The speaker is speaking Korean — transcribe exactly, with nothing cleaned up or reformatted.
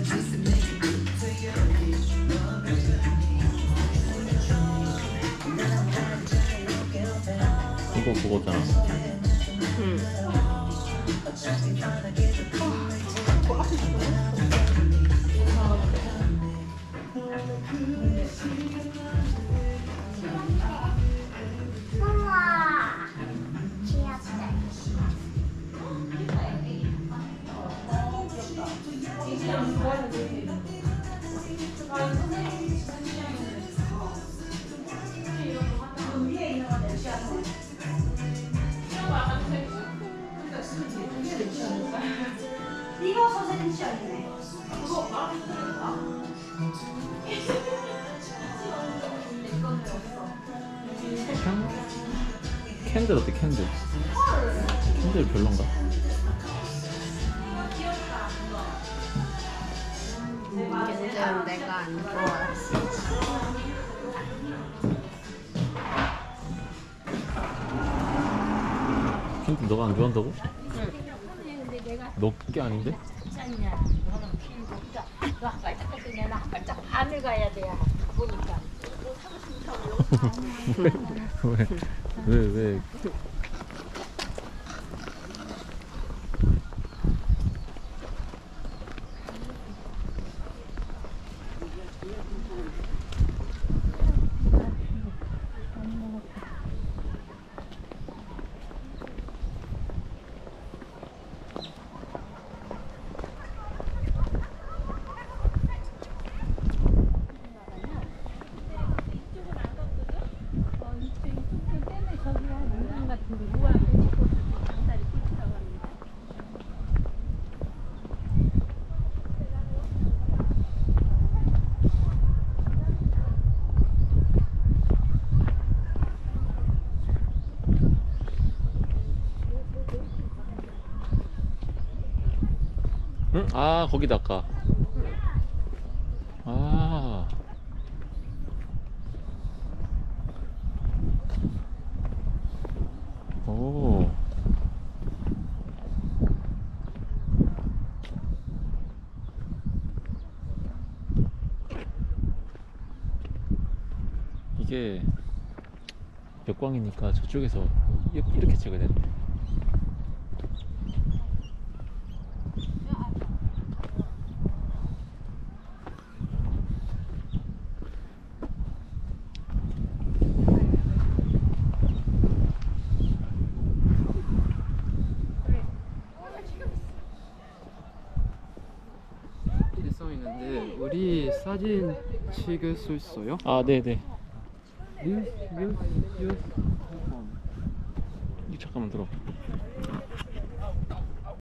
이거 그거잖아. 응. 이거 선생님 시험이네. 그거 캔들 어때? 캔들 캔들 별론가? 캔들은 내가 안 좋아했어. 캔들 너가 안 좋아한다고? 응. 너 게 아닌데? 너 발짝 그냥 나 발짝 반을 가야 돼. 보니까. 왜? 왜? 왜? 왜? 응? 아 거기다 아까. 아. 오. 이게 벽광이니까 저쪽에서 이렇게 찍어야 되는데. 써 있는데 우리 사진 찍을 수 있어요? 아 네네. Use, use, use. 이 잠깐만 들어.